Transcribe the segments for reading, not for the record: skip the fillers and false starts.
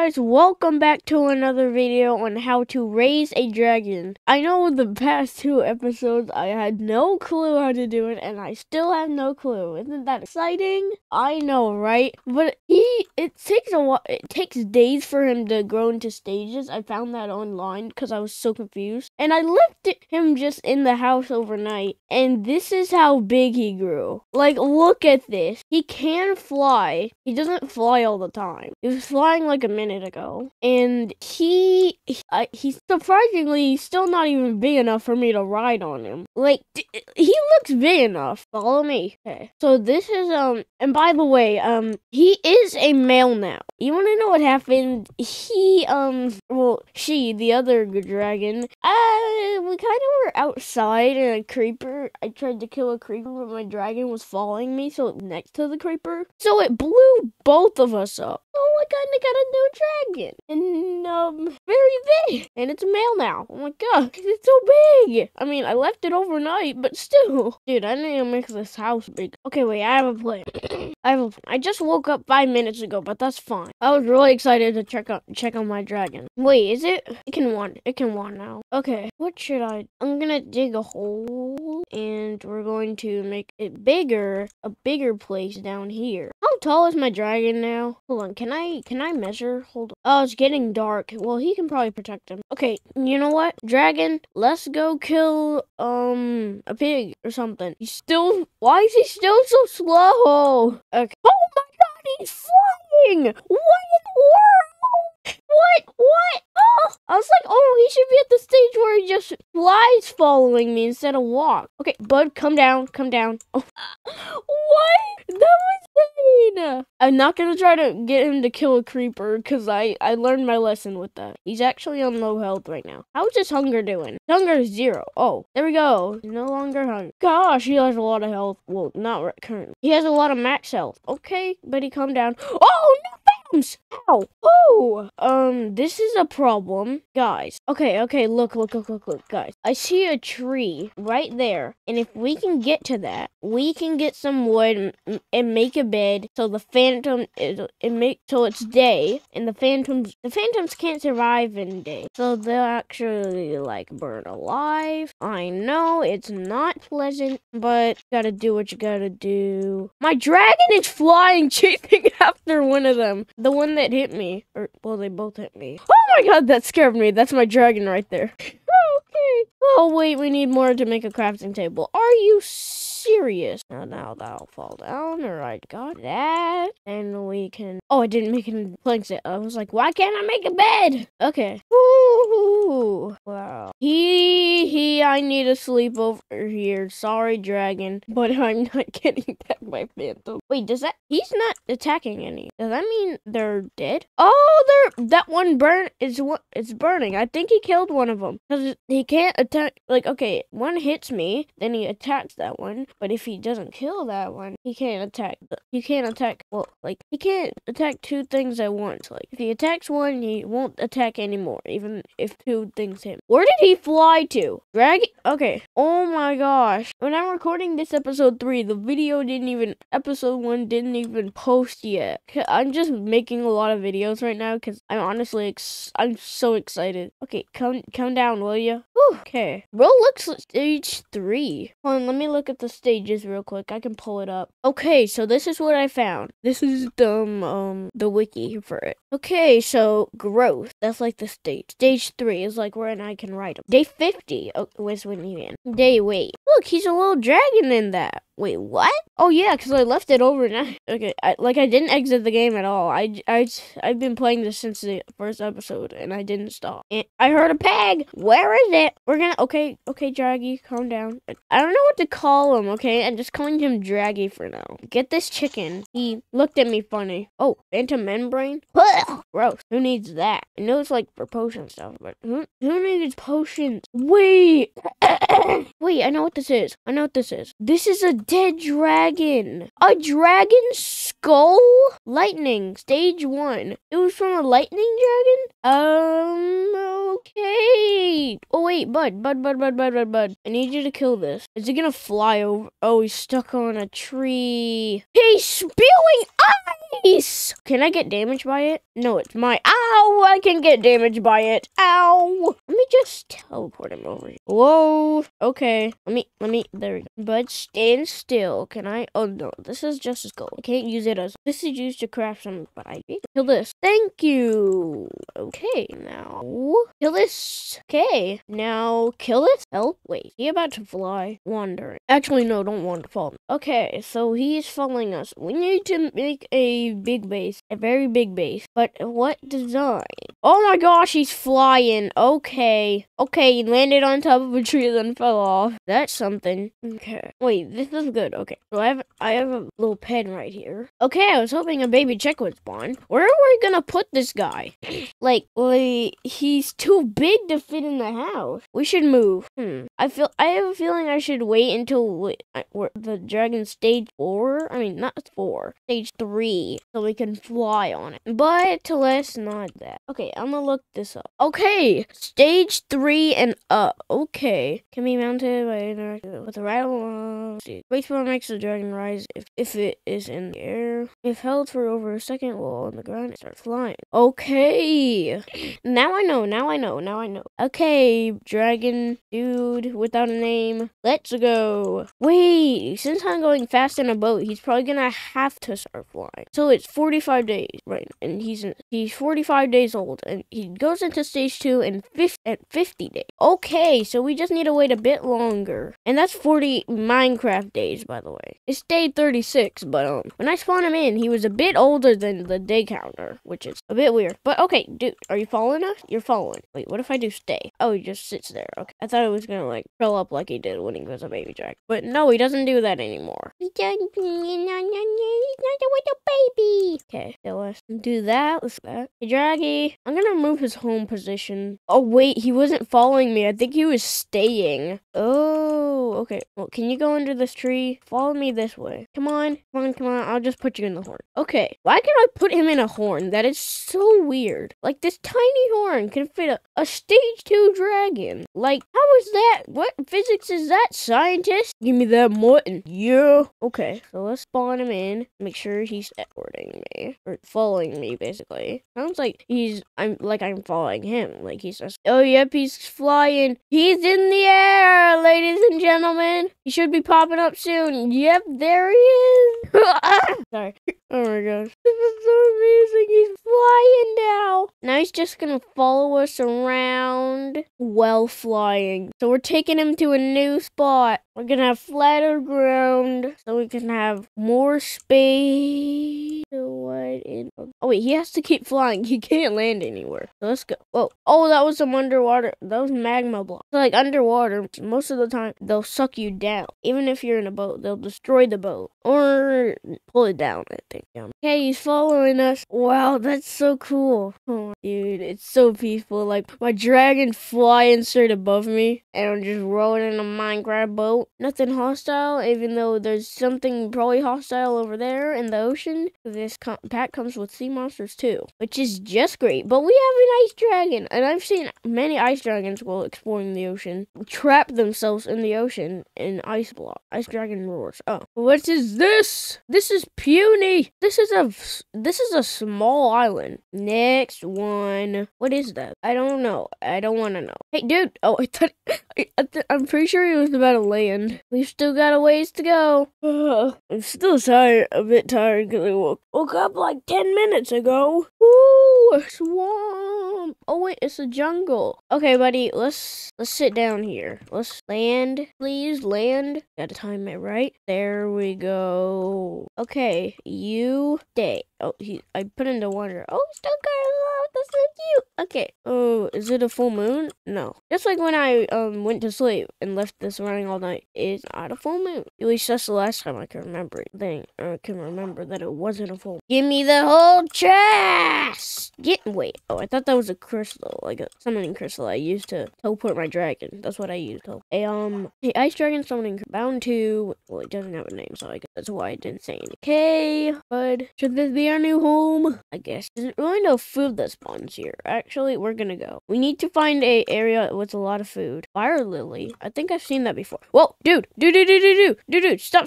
guys, welcome back to another video on how to raise a dragon. I know the past 2 episodes I had no clue how to do it, and I still have no clue. Isn't that exciting? I know, right? But it takes a while. It takes days for him to grow into stages. I found that online because I was so confused. And I left him just in the house overnight, and this is how big he grew. Like, look at this. He can fly. He doesn't fly all the time. He was flying like a minute ago, and he's surprisingly still not even big enough for me to ride on him. Like, he looks big enough. Follow me. Okay. So this is and by the way, he is a male now. You want to know what happened? He she, the other dragon, we kind of were outside and a creeper. I tried to kill a creeper, but my dragon was following me, so next to the creeper. So it blew both of us up. So I kind of got a new dragon, and very big, and it's a male now. Oh my god, it's so big. I mean, I left it overnight, but still, dude, I need to make this house big. Okay, wait, I have a plan. I just woke up 5 minutes ago, but that's fine. I was really excited to check on my dragon. Wait, is it? It can walk now. Okay, what should I? I'm gonna dig a hole, and we're going to make it bigger, a bigger place down here. How tall is my dragon now? Hold on, can I measure? Hold on. Oh, it's getting dark. Well, he can probably protect him. Okay, you know what? Dragon, let's go kill, a pig or something. Why is he still so slow? Okay. Oh my god, he's flying! What in the world? What? Oh, I was like, oh, he should be at the stage where he just flies following me instead of walk. Okay, bud, come down. Oh. What? That was insane. I'm not gonna try to get him to kill a creeper because I learned my lesson with that. He's actually on low health right now. How's his hunger doing? Hunger is 0. Oh, there we go. No longer hungry. Gosh, he has a lot of health. Well, not right currently. He has a lot of max health. Okay, buddy, calm down. Oh, no! Ow! Oh! This is a problem. Guys. Okay, look, guys. I see a tree right there. And if we can get to that, we can get some wood and make a bed so the phantom so it's day, and the phantoms can't survive in day. So they'll actually like burn alive. I know it's not pleasant, but gotta do what you gotta do. My dragon is flying, chasing after one of them. The one that hit me. Well, they both hit me. Oh my god, that scared me. That's my dragon right there. Okay. Oh, wait, we need more to make a crafting table. Are you serious? Now that'll fall down. Alright, got that. And we can... Oh, I didn't make any planks yet. I was like, why can't I make a bed? Okay. Woo! Wow. I need to sleep over here. Sorry, dragon. But I'm not getting back my phantom. Wait, he's not attacking any. Does that mean they're dead? Oh, that one it's burning. I think he killed one of them. Because he can't attack, like, okay, one hits me, then he attacks that one. But if he doesn't kill that one, he can't attack, he can't attack 2 things at once. Like, if he attacks one, he won't attack anymore, even if 2 things hit him. Where did he fly to? Dragon? Okay. Oh my gosh. When I'm recording this episode 3, the video episode 1 didn't even post yet. I'm just making a lot of videos right now because I'm so excited. Okay, come down, will you? Okay. Roblox stage 3. Hold on, let me look at the stages real quick. I can pull it up. Okay, so this is what I found. This is the wiki for it. Okay, so growth. That's like the stage. Stage 3 is like where I can write them. Day 50 was when you in. Wait. Look, he's a little dragon in that. Wait, what? Oh yeah, because I left it overnight. Okay, I didn't exit the game at all. I've been playing this since the first episode, and I didn't stop. And I heard a pig. Where is it? We're gonna. Okay, Draggy, calm down. I don't know what to call him. Okay, I'm just calling him Draggy for now. Get this chicken. He looked at me funny. Oh, phantom membrane. Gross. Who needs that? I know it's like for potion stuff, but who needs potions? Wait. Wait, I know what this is. This is a dead dragon. A dragon skull? Lightning, stage 1. It was from a lightning dragon? Okay. Oh, wait, bud. I need you to kill this. Is he gonna fly over? Oh, he's stuck on a tree. He's spewing ice! Can I get damaged by it? No, it's my... Ow! I can get damaged by it. Ow! Let me just teleport him over here. Whoa. Okay. Let me... There we go. But stand still. Can I... Oh, no. This is just as gold. I can't use it as... This is used to craft something, but I can kill this. Thank you. Okay, now... Kill this. Okay. Now, kill this. Oh, wait. He about to fly? Wandering. Actually, no. Don't want to fall. Okay, so he's following us. We need to make a big base. A very big base. But what design? Oh my gosh, he's flying. Okay. Okay, he landed on top of a tree then fell off. That's something. Okay. Wait, this is good. Okay. So I have a little pen right here. Okay, I was hoping a baby chick would spawn. Where are we gonna put this guy? like, he's too big to fit in the house. We should move. I have a feeling I should wait until the dragon stage 4. I mean, not 4. Stage 3. So we can fly on it. But let's not that. Okay, I'm gonna look this up. Okay, stage 3 and up. Okay, can be mounted with the right along. Spacebar makes the dragon rise if it is in the air. If held for over a second while on the ground, it starts flying. Okay, now I know. Okay, dragon dude without a name. Let's go. Wait, since I'm going fast in a boat, he's probably gonna have to start flying. So it's 45 days, right? And he's 45 days old, and he goes into stage 2 in 50 days. Okay, so we just need to wait a bit longer, and that's 40 Minecraft days, by the way. It's day 36, but when I spawned him in, he was a bit older than the day counter, which is a bit weird. But okay, dude, are you following us? You're following. Wait, what if I do stay? Oh, he just sits there. Okay, I thought it was gonna like curl up like he did when he was a baby dragon, but no, he doesn't do that anymore. He's not a little baby. Okay, so let's do that. Let's do that. Hey, Draggy, I'm gonna remove his home position. Oh wait, he wasn't following me. I think he was staying. Oh, okay. Well, can you go under this tree? Follow me this way. Come on. I'll just put you in the horn. Okay. Why can I put him in a horn? That is so weird. Like, this tiny horn can fit a stage 2 dragon. Like, how is that? What physics is that, scientist? Give me that mutton. Yeah. Okay. So let's spawn him in. Make sure he's escorting me. Or following me, basically. Sounds like I'm following him. Like, he's just... Oh, yep, he's flying. He's in the air, ladies and gentlemen. He should be popping up soon. Yep, there he is. Sorry. Oh my gosh. This is so amazing. He's flying now. Now he's just gonna follow us around while flying. So we're taking him to a new spot. We're gonna have flatter ground so we can have more space. Oh wait, he has to keep flying. He can't land anywhere. So let's go. Whoa. Oh, that was some underwater. That was magma block. So like underwater, most of the time they'll suck you down. Even if you're in a boat, they'll destroy the boat or pull it down, I think. Okay, he's following us. Wow, that's so cool. Oh, dude, it's so peaceful. Like my dragon flying straight above me, and I'm just rolling in a Minecraft boat. Nothing hostile, even though there's something probably hostile over there in the ocean. This pack comes with sea monsters too, which is just great. But we have an ice dragon, and I've seen many ice dragons while exploring the ocean trap themselves in the ocean in ice block. Ice dragon roars. Oh, what is this? This is puny. This is a small island. Next one. What is that? I don't know. I don't want to know. Hey, dude. Oh, I'm pretty sure he was about to land. We've still got a ways to go. I'm still tired. A bit tired because I woke up like 10 minutes ago. Woo! A swamp. Oh wait, it's a jungle. Okay, buddy. Let's sit down here. Let's land. Please land. Gotta time it right. There we go. Okay, you stay. Oh, I put into wonder. Oh, still got a little that's so cute. Okay. Oh, is it a full moon? No. Just like when I went to sleep and left this running all night. It's not a full moon. At least that's the last time I can remember it. I can remember that it wasn't a full moon. Give me the whole chest! Wait. Oh, I thought that was a crystal. Like a summoning crystal I used to teleport my dragon. That's what I used to. Hey, ice dragon summoning bound to. Well, it doesn't have a name, so I guess that's why I didn't say anything. Okay, bud. Should this be our new home? I guess. There's really no food that spawns here. Actually, we're gonna go. We need to find a area with a lot of food. Fire lily. I think I've seen that before. Whoa, dude. Dude. Stop.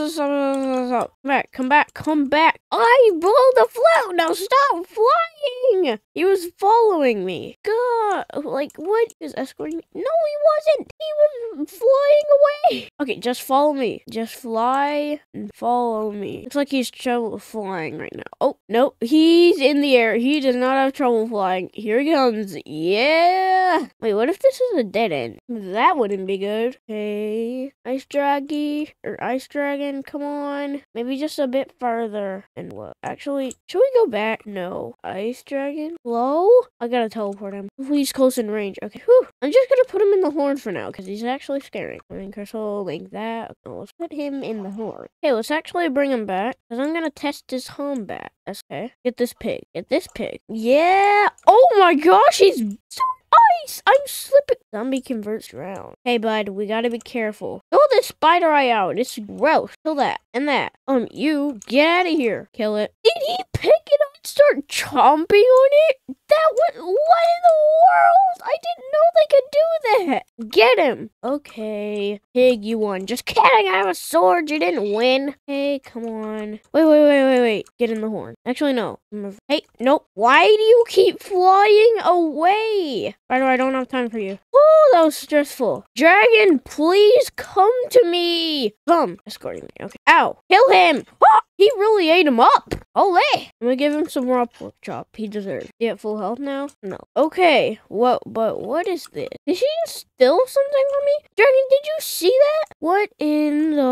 Come back. I blew the float. Now stop flying. He was following me. God, like what? He was escorting me. No, he wasn't. He was flying away. Okay, just follow me. Just fly and follow me. It's like he's trouble flying right now. Oh, no. He's in the air. He does not have trouble flying. Here he comes. Yeah. Wait, what if this is a dead end? That wouldn't be good. Hey, ice dragon, come on. Maybe just a bit farther. And what? Actually, should we go back? No. Ice dragon? Hello? I gotta teleport him. He's close in range. Okay, whew. I'm just gonna put him in the horn for now, because he's actually scary. I mean, crystal, like that. Okay, let's put him in the horn. Okay, let's actually bring him back, because I'm gonna test his home back. That's okay. Get this pig. Yeah! Oh my gosh, he's so ice! I'm slipping. Zombie converts round. Hey, bud, we gotta be careful. Throw this spider eye out. It's gross. Kill that. And that. You get out of here. Kill it. Did he pick it up and start chomping on it? What in the world? I didn't know they could do that. Get him. Okay. Pig, you won. Just kidding. I have a sword. You didn't win. Hey, come on. Wait. Get in the horn. Actually, no. Hey, nope. Why do you keep flying away? I don't have time for you. Oh, that was stressful. Dragon, please come to me. Come. Escorting me. Okay. Ow. Kill him. Oh, he really ate him up. Ole. I'm gonna give him some raw pork chop. He deserves. He at full health now? No. Okay. But what is this? Did she steal something from me? Dragon, did you see that? What in the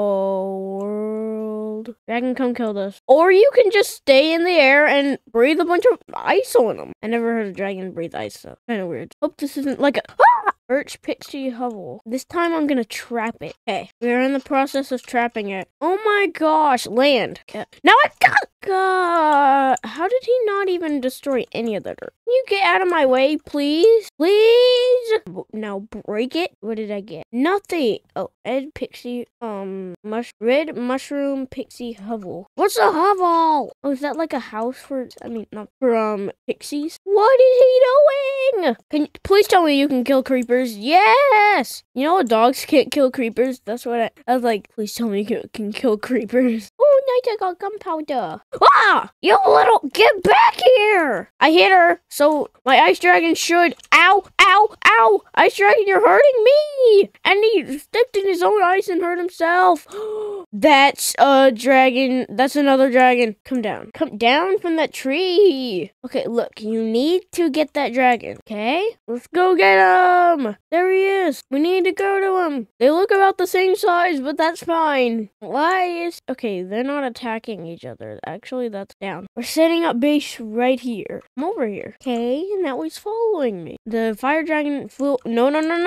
world? Dragon, come kill us. Or you can just stay in the air and breathe a bunch of ice on him. I never heard a dragon breathe ice, though. Kind of weird. Hope this isn't like a... Ah! Birch pixie hovel. This time I'm gonna trap it. Okay, we're in the process of trapping it. Oh my gosh, land. Now I got... God, how did he not even destroy any of the dirt? Can you get out of my way, please? Please? Now break it. What did I get? Nothing. Oh, red pixie, red mushroom pixie hovel. What's a hovel? Oh, is that like a house for, not for, pixies? What is he doing? Can you please tell me you can kill creepers? Yes! You know dogs can't kill creepers? That's what I was like, please tell me you can kill creepers. Oh, nice, I got gunpowder. Ah! You little, get back here! I hit her, so my ice dragon should, ow! Ice dragon, you're hurting me! And he stepped in his own ice and hurt himself. That's a dragon. That's another dragon. Come down from that tree. Okay, look, you need to get that dragon, okay? Let's go get him! There he is. We need to go to him. They look about the same size, but that's fine. Okay, they're not attacking each other. Actually, that's down. We're setting up base right here. I'm over here. Okay, now he's following me. The fire dragon flew. No.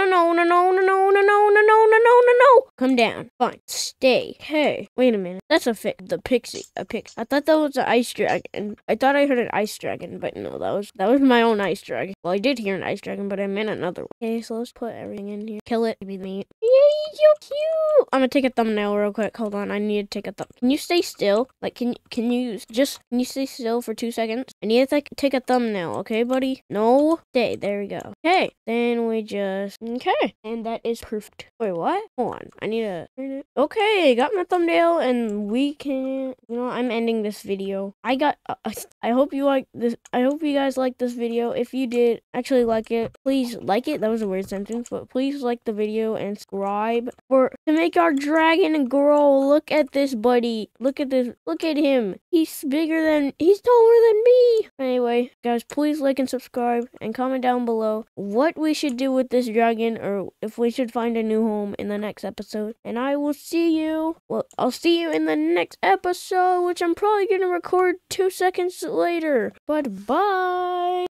Come down. Fine. Stay. Hey, wait a minute. That's the pixie. A pixie. I thought that was an ice dragon. I thought I heard an ice dragon, but no, that was my own ice dragon. Well, I did hear an ice dragon, but I meant another one. Okay, so let's put everything in here. Kill it. Give me the meat. Yay, so cute. I'm gonna take a thumbnail real quick. Hold on. I need to take a thumb. Can you stay still? Like, can you stay still for 2 seconds? I need to take a thumbnail, okay, buddy? No. Stay. There we go. Okay. Then we just... Okay. And that is perfect. Wait, what? Hold on. I need to... Okay, got my thumbnail, and we can... I'm ending this video. I hope you like this. I hope you guys like this video. If you did actually like it, please like it. That was a weird sentence, but please like the video and subscribe to make our dragon grow. Look at this, buddy. Look at this. Look at him. He's taller than me. Anyway, guys, please like and subscribe and comment down below what we should do with this dragon, or if we should find a new home in the next episode. And I will see you. Well, I'll see you in the next episode, which I'm probably gonna record 2 seconds later. But bye.